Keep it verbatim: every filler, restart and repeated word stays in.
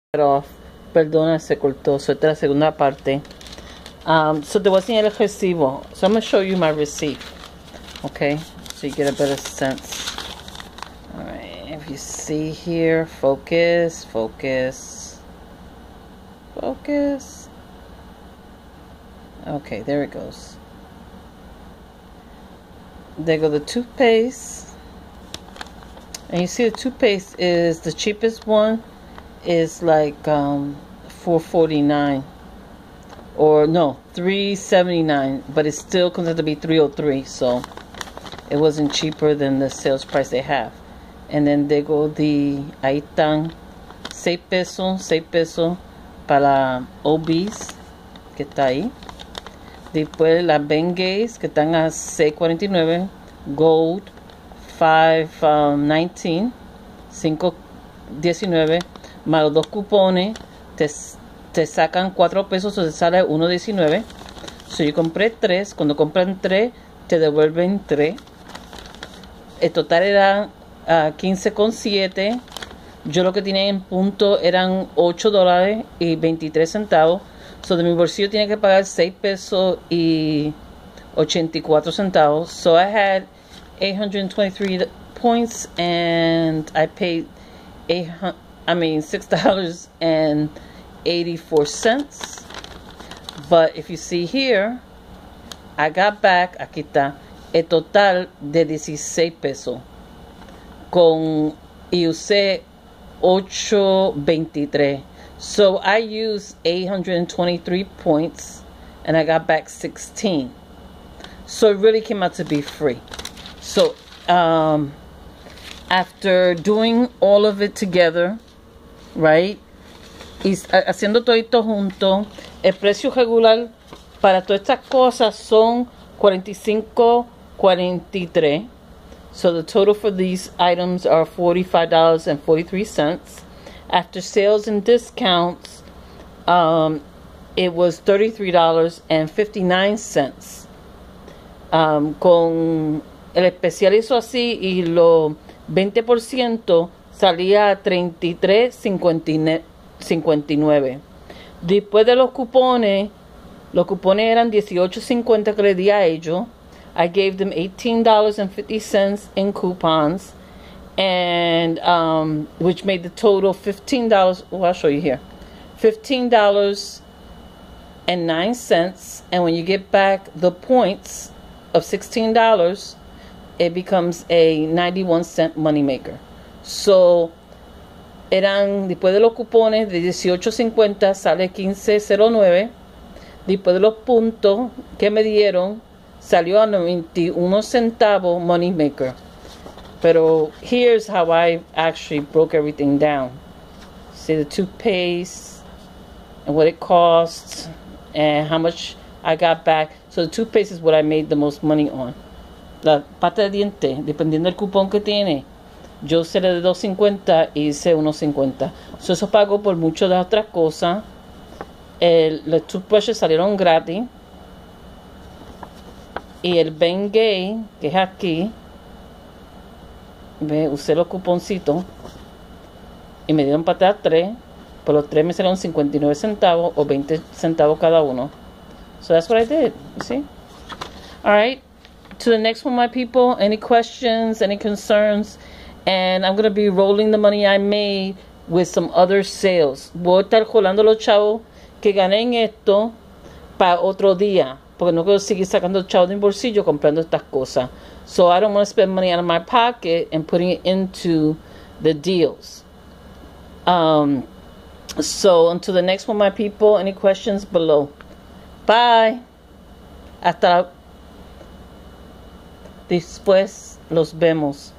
off. Perdona, se cortó. So, esta es la segunda parte. Um, so, te voy a enseñar el recibo. So, I'm going to show you my receipt. Okay? So, you get a better sense. Alright. If you see here, focus, focus, focus. Okay, there it goes. There go the toothpaste. And you see the toothpaste is the cheapest one. Is like um four forty-nine, or no, three seventy-nine, but it still comes out to be three oh three, so it wasn't cheaper than the sales price they have. And then they go the ahí están seis pesos, seis pesos para obese, que está ahí. Después las Bengays, que están a seis cuarenta y nueve, gold five nineteen, cinco diecinueve. Más los dos cupones te, te sacan cuatro pesos, o te sale uno diecinueve. So yo compré tres. Cuando compran tres te devuelven tres. El total era uh, quince con siete. Yo lo que tenía en punto eran ocho dólares y veintitrés centavos. So de mi bolsillo tenía que pagar seis pesos y ochenta y cuatro centavos. So I had eight hundred twenty-three points and I paid eight hundred I mean six dollars and eighty-four cents. But if you see here, I got back, aquí está, el total de dieciséis pesos. Con, y usé ocho veintitrés. So I used eight hundred twenty-three points and I got back sixteen. So it really came out to be free. So um, after doing all of it together, right, y haciendo todo esto junto, el precio regular para todas estas cosas son cuarenta y cinco cuarenta y tres. So the total for these items are forty-five dollars and forty-three cents. After sales and discounts, um, it was thirty-three dollars and fifty-nine cents. Um, con el especial hizo así y lo veinte por ciento salía a treinta y tres cincuenta y nueve. Después de los cupones, los cupones eran dieciocho cincuenta que le di a ellos. I gave them eighteen dollars and fifty cents in coupons, and um, which made the total fifteen dollars. Oh, I'll show you here, fifteen dollars and nine cents. And when you get back the points of sixteen dollars, it becomes a ninety-one cent moneymaker. So, eran, después de los cupones de dieciocho cincuenta sale quince cero nueve. Después de los puntos que me dieron, salió a noventa y uno centavos moneymaker. Pero here's how I actually broke everything down. See the toothpaste and what it costs and how much I got back. So the toothpaste is what I made the most money on. La pasta de diente, dependiendo del cupón que tiene, yo usé de dos cincuenta y hice uno cincuenta. So eso pago por muchas de las otras cosas. El, los toothbrushes salieron gratis. Y el Bengay, que es aquí, ve, usé los cuponcitos y me dieron para atrás tres. Por los tres me salieron cincuenta y nueve centavos o veinte centavos cada uno. So that's what I did. You see? Alright. To the next one, my people. Any questions? Any concerns? And I'm going to be rolling the money I made with some other sales. Voy a estar colando los chavos que gané en esto para otro día. Porque no quiero seguir sacando chavos de mi bolsillo comprando estas cosas. So I don't want to spend money out of my pocket and putting it into the deals. Um, so until the next one, my people. Any questions below? Bye. Hasta después los vemos.